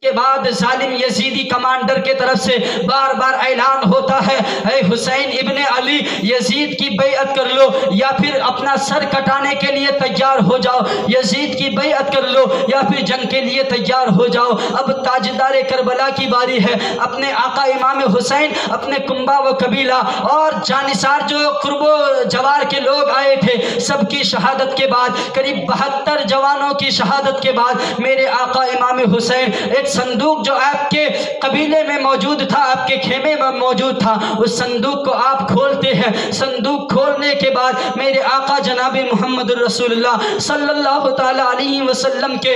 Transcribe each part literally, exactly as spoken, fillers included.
کے بعد ظالم یزیدی کمانڈر کے طرف سے بار بار اعلان ہوتا ہے، اے حسین ابن علی، یزید کی بیعت کر لو یا پھر اپنا سر کٹانے کے لیے تیار ہو جاؤ، یزید کی بیعت کر لو یا پھر جنگ کے لیے تیار ہو جاؤ۔ اب تاجدار کربلا کی باری ہے، اپنے آقا امام حسین، اپنے کنبہ و قبیلہ اور جانثار جو قرب و جوار کے لوگ آئے تھے، سب کی شہادت کے بعد، قریب بہتر جوانوں کی شہادت کے بعد، میرے آقا امام حسین ایک صندوق جو آپ کے قبیلے میں موجود تھا، آپ کے خیمے میں موجود تھا، اس صندوق کو آپ کھولتے ہیں۔ صندوق کھولنے کے بعد میرے آقا جناب محمد الرسول اللہ صلی اللہ تعالی علیہ وسلم کے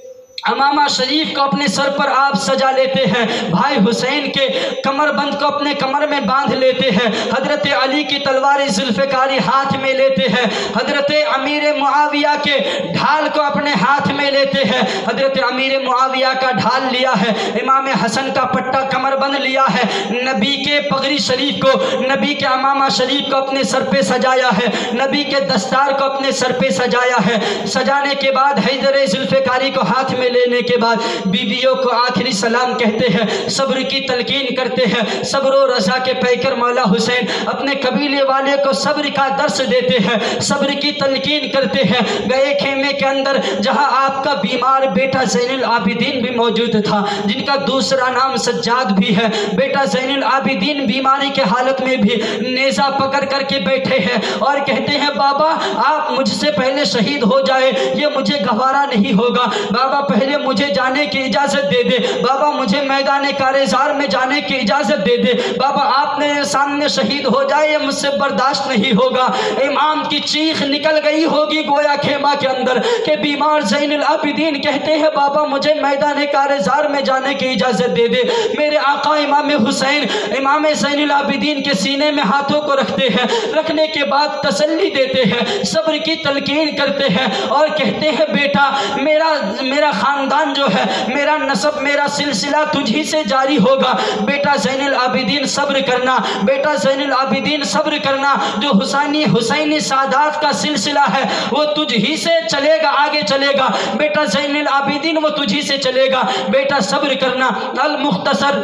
امامہ شریف کو اپنے سر پر آپ سجا لیتے ہیں، بھائی حسین کے کمر بند کو اپنے کمر میں باندھ لیتے ہیں، حضرت علی کی تلوار ذوالفقاری ہاتھ میں لیتے ہیں، حضرت امیر معاویہ کے ڈھال کو اپنے ہاتھ میں لیتے ہیں، حضرت امیر معاویہ کا ڈھال لیا ہے، امام حسن کا پٹا کمر بند لیا ہے، نبی کے پگڑی شریف کو، نبی کے امامہ شریف کو اپنے سر پہ سجایا ہے، نبی کے دستار کو اپنے سر پہ سجایا ہے۔ سجانے کے بعد حیدر ذوالفقاری کو ہاتھ میں لینے کے بعد بیویوں کو آخری سلام کہتے ہیں، صبر کی تلقین کرتے ہیں، صبر و رضا کے پیکر مولا حسین اپنے قبیلے والے کو صبر کا درس دیتے ہیں، صبر کی تلقین کرتے ہیں۔ گئے خیمے کے اندر جہاں آپ کا بیمار بیٹا زین العابدین بھی موجود تھا، جن کا دوسرا نام سجاد بھی ہے، بیٹا زین العابدین بیماری کے حالت میں بھی نیزہ پکڑ کر کے بیٹھے ہیں اور کہتے ہیں، بابا آپ مجھ سے پہلے شہید ہو جائے، یہ مجھے گوارا نہیں ہوگا، بابا پہلے مجھے جانے کی اجازت دے دے، بابا مجھے میدان کارزار میں جانے کی اجازت دے دے، بابا آپ میرے سامنے شہید ہو جائے، یہ مجھ سے برداشت نہیں ہوگا۔ امام کی چیخ نکل گئی ہوگی گویا خیمہ کے اندر کہ بیمار زین العابدین کہتے ہیں، بابا مجھے میدان کارزار میں جانے کی اجازت دے دے۔ میرے آقا امام حسین امام زین العابدین کے سینے میں ہاتھوں کو رکھتے ہیں، رکھنے کے بعد تسلی دیتے ہیں، صبر کی تلقین کرتے ہیں اور کہتے ہیں، بیٹا میرا میرا خاندان جو ہے، میرا نسب، میرا سلسلہ تجھی سے جاری ہوگا، بیٹا زین العابدین صبر کرنا، بیٹا زین العابدین صبر کرنا، جو حسینی حسینی سادات کا سلسلہ ہے وہ تجھی سے چلے گا، آگے چلے گا، بیٹا زین العابدین وہ تجھی سے چلے گا، بیٹا صبر کرنا۔ المختصر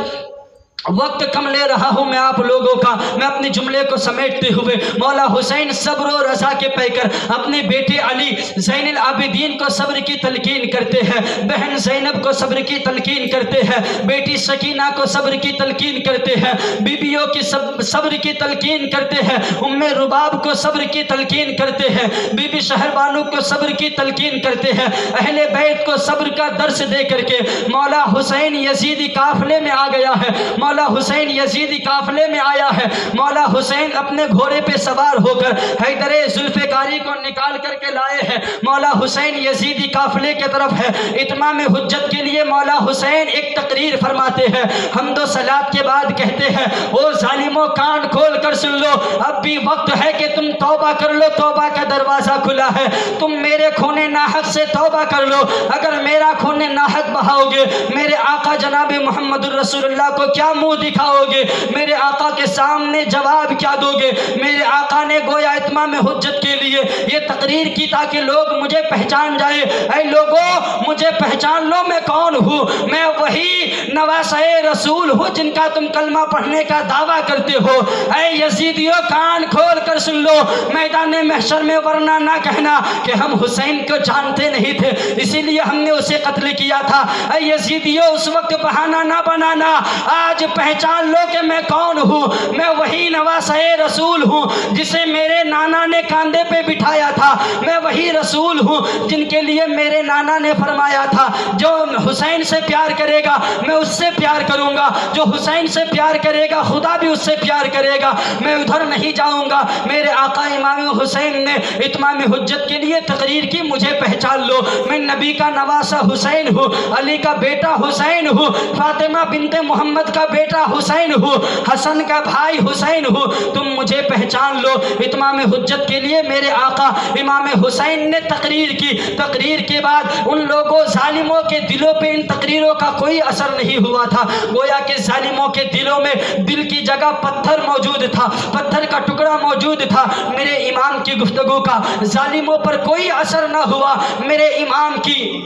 وقت کم لے رہا ہوں میں آپ لوگوں کا، میں اپنے جملے کو سمیٹتے ہوئے، مولا حسین صبر و رضا کے پیکر اپنے بیٹے علی زین العابدین کو صبر کی تلقین کرتے ہیں، بہن زینب کو صبر کی تلقین کرتے ہیں، بیٹی سکینہ کو صبر کی تلقین کرتے ہیں، بیویوں کی صبر کی تلقین کرتے ہیں، ام رباب کو صبر کی تلقین کرتے ہیں، بی بی شہربانو کو صبر کی تلقین کرتے ہیں، اہل بیت کو صبر کا درس دے کر کے مولا حسین یزیدی قافلے میں آ گیا ہے، مولا حسین یزیدی قافلے میں آیا ہے، مولا حسین اپنے گھوڑے پہ سوار ہو کر حیدر ذوالفقاری کو نکال کر کے لائے ہیں، مولا حسین یزیدی قافلے کے طرف ہے۔ اتمام حجت کے لیے مولا حسین ایک تقریر فرماتے ہیں، حمد و صلات کے بعد کہتے ہیں، او ظالموں کان کھول کر سن لو، اب بھی وقت ہے کہ تم توبہ کر لو، توبہ کا دروازہ کھلا ہے، تم میرے خون ناحق سے توبہ کر لو، اگر میرا خون ناحق بہاؤ گے میرے آقا جناب محمد الرسول اللہ کو کیا منہ دکھاؤ گے، میرے آقا کے سامنے جواب کیا دو گے؟ میرے آقا نے گویا اتمام حجت کے لیے یہ تقریر کی تاکہ لوگ مجھے پہچان جائے، اے لوگوں مجھے پہچان لو میں کون ہوں، میں وہی نواسہ رسول ہوں جن کا تم کلمہ پڑھنے کا دعویٰ کرتے ہو۔ اے یزیدیوں کان کھول کر سن لو، میدان محشر میں ورنہ نہ کہنا کہ ہم حسین کو جانتے نہیں تھے اسی لیے ہم نے اسے قتل کیا تھا۔ اے یزیدیوں اس وقت بہانہ نہ بنانا، آج پہچان لو کہ میں کون ہوں، میں وہی نواسہ رسول ہوں جسے میرے نانا نے کاندھے پہ بٹھایا تھا، میں وہی رسول ہوں جن کے لیے میرے نانا نے فرمایا تھا جو حسین سے پیار کرے گا میں اس سے پیار کروں گا، جو حسین سے پیار کرے گا خدا بھی اس سے پیار کرے گا، میں ادھر نہیں جاؤں گا۔ میرے آقا امام حسین نے اتمام حجت کے لیے تقریر کی، مجھے پہچان لو، میں نبی کا نواسہ حسین ہوں، علی کا بیٹا حسین ہوں، فاطمہ بنت محمد کا بیٹا حسین ہوں، حسن کا بھائی حسین ہوں، تم مجھے پہچان لو۔ اتمام حجت کے لیے میرے آقا امام حسین نے تقریر کی، تقریر کے بعد ان لوگوں ظالموں کے دلوں پہ ان تقریروں کا کوئی اثر نہیں ہوا تھا، گویا کہ ظالموں کے دلوں میں دل کی جگہ پتھر موجود تھا، پتھر کا ٹکڑا موجود تھا، میرے امام کی گفتگو کا ظالموں پر کوئی اثر نہ ہوا، میرے امام کی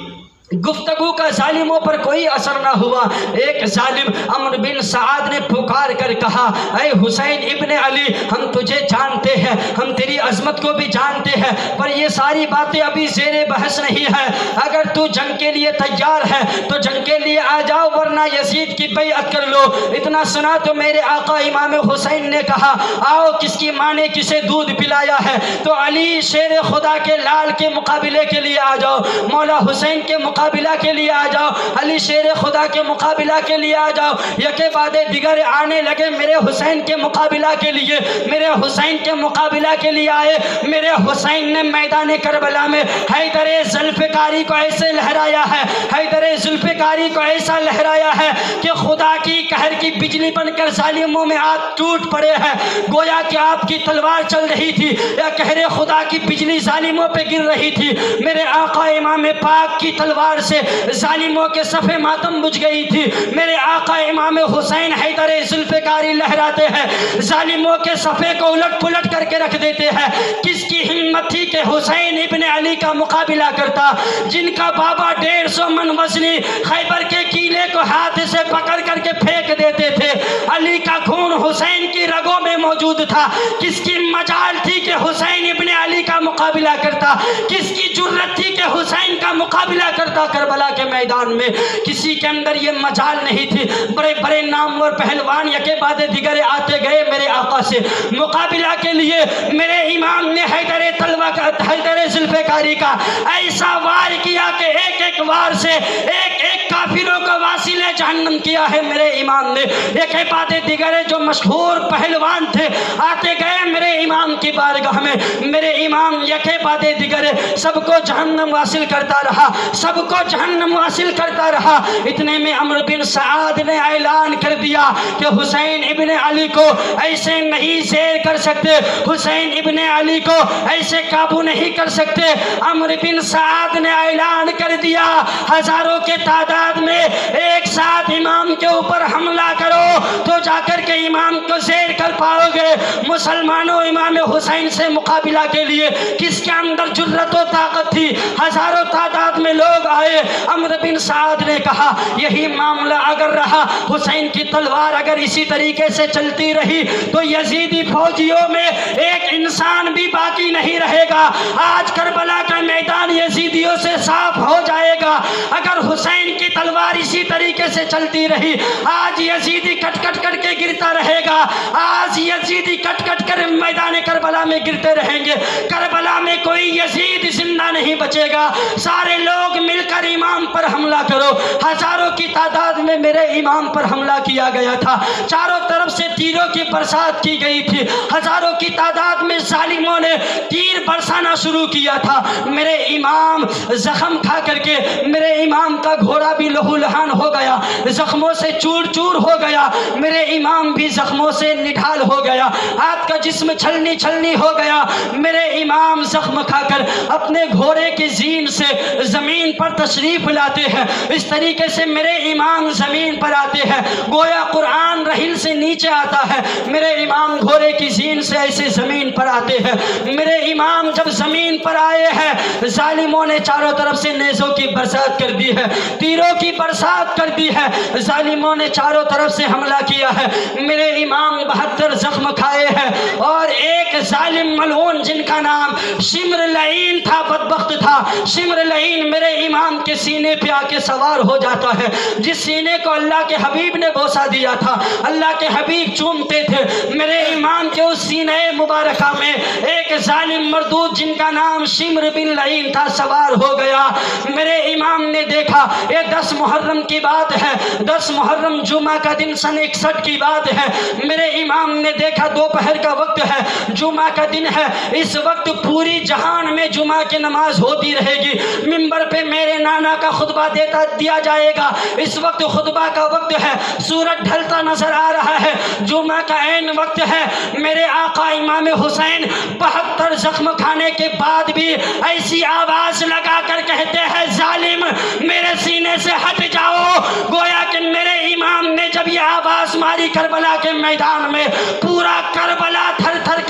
گفتگو کا ظالموں پر کوئی اثر نہ ہوا۔ ایک ظالم عمرو بن سعد نے پکار کر کہا، اے حسین ابن علی، ہم تجھے جانتے ہیں، ہم تیری عظمت کو بھی جانتے ہیں، پر یہ ساری باتیں ابھی زیر بحث نہیں ہے۔ اگر تو جنگ کے لیے تیار ہے تو جنگ کے لیے آ جاؤ، ورنہ یزید کی بیعت کر لو۔ اتنا سنا تو میرے آقا امام حسین نے کہا، آؤ کس کی ماں نے کسے دودھ پلایا ہے، تو علی شیر خدا کے لال کے مقابلے کے لیے آ جاؤ، مولا حسین کے مقابلہ کے لیے آ جاؤ، علی شیر خدا کے مقابلہ کے لیے آ جاؤ۔ یکے بعد دیگر آنے لگے میرے حسین کے مقابلہ کے لیے، میرے حسین کے مقابلہ کے لیے آئے۔ میرے حسین نے میدان کربلا میں حیدر ذوالفقاری کو ایسے لہرایا ہے، حیدر ذوالفقاری کو ایسا لہرایا ہے کہ خدا کی قہر کی بجلی بن کر ظالموں میں ہاتھ ٹوٹ پڑے ہیں، گویا کہ آپ کی تلوار چل رہی تھی یا قہر خدا کی بجلی ظالموں پہ گر رہی تھی۔ میرے آقا امام پاک کی تلوار سے ظالموں کے صفے ماتم بجھ گئی تھی۔ میرے آقا امام حسین حیدر ذوالفقاری لہراتے ہیں، ظالموں کے صفے کو الٹ پلٹ کر کے رکھ دیتے ہیں۔ کس کی ہمت تھی کہ حسین ابن علی کا مقابلہ کرتا، جن کا بابا ڈیڑھ سو من وزنی خیبر کے کیلے کو ہاتھ سے پکڑ کر کے پھینک دیتے تھے۔ علی کا خون حسین کی رگوں میں موجود تھا، کس کی مجال تھی کہ حسین ابن علی کا مقابلہ کرتا، کس کی جرت تھی کہ حسین کا مقابلہ کرتا کربلا کے میدان میں؟ کسی کے اندر یہ مجال نہیں تھی۔ بڑے بڑے نامور پہلوان یکے بعد دیگر آتے گئے میرے آقا سے مقابلہ کے لیے۔ میرے امام نے حیدر تلوہ کا حیدر ذوالفقاری کا ایسا وار کیا کہ ایک ایک وار سے ایک ایک کافروں کو واصل جہنم کیا ہے۔ میرے امام نے یکے بعد دیگر جو مشہور پہلوان تھے آتے گئے میرے امام کی بارگاہ میں۔ میرے امام یکے بعد دیگر سب کو جہنم واصل کرتا رہا، سب کو جہنم واصل کرتا رہا۔ اتنے میں عمرو بن سعد نے اعلان کر دیا کہ حسین ابن علی کو ایسے نہیں زیر کر سکتے، حسین ابن علی کو ایسے قابو نہیں کر سکتے۔ عمرو بن سعد نے اعلان کر دیا، ہزاروں کے تعداد میں ایک ساتھ امام کے اوپر حملہ کرو تو جا کر کے امام کو زیر کر پاؤ گے۔ مسلمانوں امام حسین سے مقابلہ کے لیے کس کے اندر جرت و طاقت تھی؟ ہزاروں تعداد میں لوگ آئے۔ عمرو بن سعد نے کہا، یہی معاملہ اگر رہا، حسین کی تلوار اگر اسی طریقے سے چلتی رہی تو یزیدی فوجیوں میں ایک انسان بھی باقی نہیں رہے گا۔ آج کربلا کا میدان یزیدیوں سے صاف ہو جائے گا۔ اگر حسین کی تلوار اسی طریقے سے چلتی رہی، آج یزیدی کٹ کٹ کر کے گرتا رہے گا، آج یزیدی کٹ کٹ کر میدان کربلا میں گرتے رہیں گے۔ کربلا میں کوئی یزید زندہ نہیں بچے گا۔ سارے لوگ مل کر امام پر حملہ کرو۔ ہزاروں کی تعداد میں میرے امام پر حملہ کیا گیا تھا، چاروں طرف سے تیروں کی برسات کی گئی تھی، ہزاروں کی تعداد میں ظالموں نے تیر برسانا شروع کیا تھا۔ میرے امام زخم کھا کر کے میرے امام کا گھوڑا بھی لہو لہان ہو گیا، زخموں سے چور چور ہو گیا، میرے امام بھی زخموں سے نڈھال ہو گیا، ہاتھ کا جسم چھلنی چھلنی ہو گیا۔ میرے امام زخم کھا کر اپنے گھوڑے کی زین سے زمین پر تشریف لاتے ہیں۔ اس طریقے سے میرے امام زمین پر آتے ہیں، گویا قرآن رحل سے نیچے آتا ہے، میرے امام گھوڑے کی زین سے ایسے زمین پر آتے ہیں۔ میرے امام جب زمین پر آئے ہیں، ظالموں نے چاروں طرف سے نیزوں کی برسات کر دی ہے، تیروں کی برسات کر دی ہے، ظالموں نے چاروں طرف سے حملہ کیا ہے۔ میرے امام بہتر زخم کھائے ہیں، اور ایک ظالم ملعون جن کا نام شمر لعین تھا، بدبخت تھا، شمر لعین میرے امام کے سینے پہ آ کے سوار ہو جاتا ہے، جس سینے کو اللہ کے حبیب نے بوسہ دیا تھا، اللہ کے حبیب چومتے تھے۔ میرے امام کے اس سینے مبارکہ میں ایک ظالم مردود جن کا نام شمر بن لعین تھا سوار ہو گیا۔ میرے امام نے دیکھا، یہ دس محرم کی بات ہے، دس محرم جمعہ کا دن سن اکسٹھ کی بات ہے۔ میرے امام نے دیکھا دوپہر کا وقت ہے، جمعہ کا دن ہے، اس وقت پوری جہان میں جمعہ کی نماز ہوتی رہے گی، منبر پہ میرے نانا کا خطبہ دیتا دیا جائے گا، اس وقت خطبہ کا وقت ہے، سورج ڈھلتا نظر آ رہا ہے، جمعہ کا عین وقت ہے۔ میرے آقا امام حسین بہتر زخم کھانے کے بعد بھی ایسی آواز لگا کر کہتے ہیں، ظالم میرے سینے سے ہٹ جاؤ۔ گویا کہ میرے امام نے جب یہ آواز ماری کربلا کے میدان میں، پورا کربلا تھر تھر کانپنے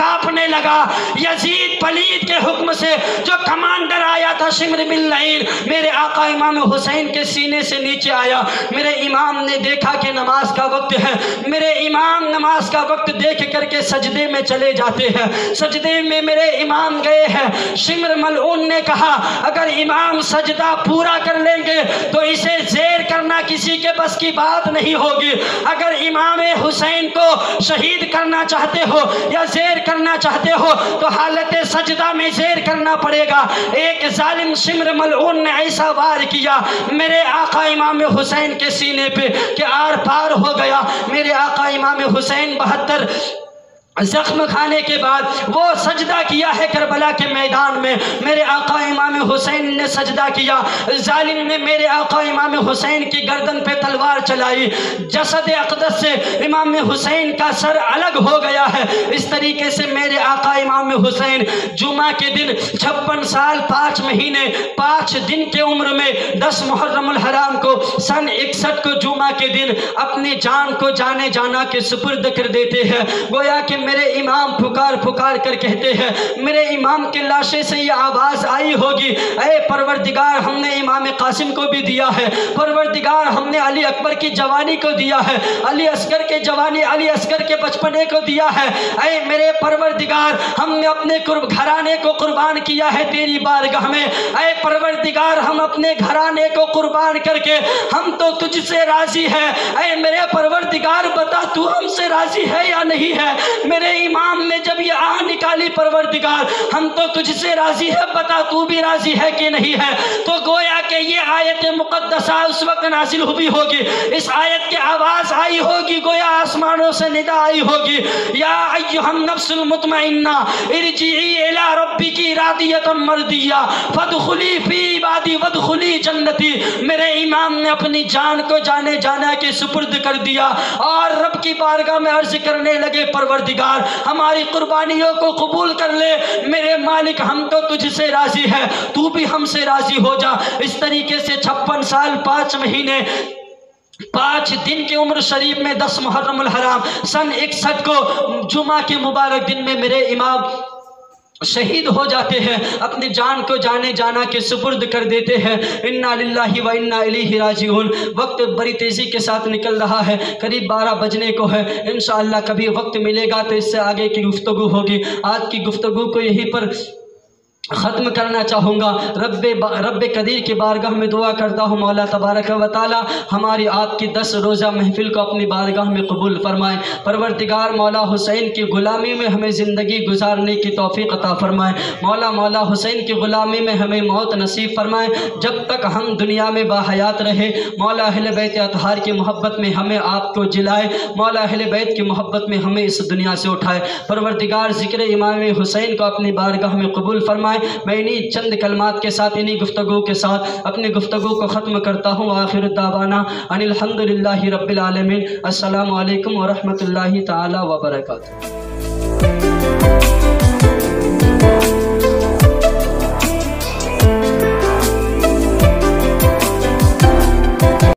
लगा। यजीद पलीद के हुक्म से जो कमांडर आया था शिमर बिन लईल, मेरे आका इमाम हुसैन के सीने से नीचे आया। मेरे इमाम ने देखा कि नमाज का वक्त है। मेरे इमाम नमाज का वक्त देख करके सजदे में चले जाते हैं। सजदे में मेरे इमाम गए हैं। शिमर मलऊन ने कहा, अगर इमाम सजदा पूरा कर लेंगे तो इसे ज़ेर करना किसी के बस की बात नहीं होगी। अगर इमाम हुसैन को शहीद करना चाहते हो या ज़ेर करना चाहते हो तो हालत सजदा में ज़ेर करना पड़ेगा। एक जालिम शिमर मलऊन ने ऐसा वार किया मेरे आका इमाम हुसैन के सीने पे कि आर पार हो गया। मेरे आका इमाम हुसैन बहत्तर जख्म खाने के बाद वो सजदा किया है करबला के मैदान में। मेरे आका इमाम हुसैन ने सजदा किया। जालिम ने मेरे आका इमाम हुसैन की गर्दन पे तलवार चलाई। जसद अक़दस से इमाम हुसैन का सर अलग हो गया है। इस तरीके से मेरे आका इमाम हुसैन जुमा के दिन छप्पन साल पाँच महीने पाँच दिन के उम्र में दस मुहर्रमुल हराम को सन इकसठ को जुमा के दिन अपनी जान को जाने जाना के सुपुर्द कर देते हैं। गोया कि मेरे इमाम पुकार पुकार कर कहते हैं, मेरे इमाम के लाशे से ये आवाज़ आई होगी, ऐ परवरदिगार हमने इमाम कासिम को भी दिया है, परवरदिगार हमने अली अकबर की जवानी को दिया है, अली असगर के जवानी अली असगर के बचपने को दिया है। ऐ मेरे परवरदिगार हमने अपने घराने को कुर्बान किया है तेरी बारगाह में। ऐ परवरदिगार हम अपने घराने को कुर्बान करके हम तो तुझसे राजी है। ऐ मेरे परवरदिगार बता तू हमसे राजी है या नहीं है। मेरे इमाम ने जब ये आह निकाली, परवरदिगार हम तो तुझसे राजी है, बता तू भी राजी है कि नहीं है। तो गोया कि ये आयत मुक़द्दसा उस वक्त नाज़िल हुई होगी। इस आयत की आवाज़ आई होगी, गोया आसमानों से निदा आई होगी, या अय्युहन नफ्सुल मुतमइन्ना इरजिई इला रब्बिकी रादियतम मर्दिया फदखुली फी इबादी वदखुली जन्नती। मेरे इमाम ने अपनी जान को जाने जाना के सुपुर्द कर दिया और रब की बारगाह में अर्ज करने लगे, परवरदिगार हमारी कुर्बानियों को कबूल कर ले। मेरे मालिक हम तो तुझसे राजी है, तू भी हमसे राजी हो जा। इस तरीके से छप्पन साल पाँच महीने पाँच दिन की उम्र शरीफ में दस मुहर्रमुल हराम सन इकसठ को जुमा के मुबारक दिन में मेरे इमाम शहीद हो जाते हैं, अपनी जान को जाने जाना के सुपुर्द कर देते हैं। इन्ना लिल्लाहि व इन्ना इलैहि राजिऊन। वक्त बड़ी तेज़ी के साथ निकल रहा है, करीब बारह बजने को है। इंशाअल्लाह कभी वक्त मिलेगा तो इससे आगे की गुफ्तगू होगी। आज की गुफ्तगू को यहीं पर ख़त्म करना चाहूँगा। रब्बे रब्बे कदीर की बारगाह में दुआ करता हूँ, मौला तबारक व तआला हमारी आपकी दस रोज़ा महफिल को अपनी बारगाह में कबूल फरमाए। परवरदिगार मौला हुसैन की ग़ुलामी में हमें ज़िंदगी गुजारने की तौफ़ीक़ अता फ़रमाए। मौला मौला हुसैन की ग़ुलामी में हमें मौत नसीब फरमाए। जब तक हम दुनिया में बाहयात रहे, मौला अहले बैत अतहार की मोहब्बत में हमें आपको जिलाए। मौला अहले बैत की मोहब्बत में हमें इस दुनिया से उठाए। परवरदिगार ज़िक्र इमाम हुसैन को अपनी बारगाह में कबूल फरमाए। मैं इन्हीं चंद कलमात के साथ, इन्हीं गुफ्तगू के साथ अपनी गुफ्तगू को ख़त्म करता हूँ। आखिर दावाना अनिल हम्दुलिल्लाहि रब्बिल आलमीन। अस्सलामु अलैकुम व रहमतुल्लाहि ताला व बरकातुहू।